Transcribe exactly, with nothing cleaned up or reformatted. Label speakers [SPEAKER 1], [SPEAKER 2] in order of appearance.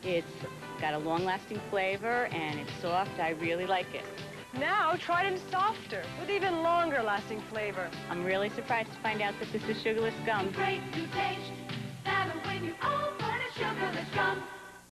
[SPEAKER 1] It's got a long-lasting flavor, and it's soft. I really like it.
[SPEAKER 2] Now, Trident softer, with even longer-lasting flavor.
[SPEAKER 1] I'm really surprised to find out that this is sugarless gum.
[SPEAKER 3] Great to taste, better when you open a sugarless gum.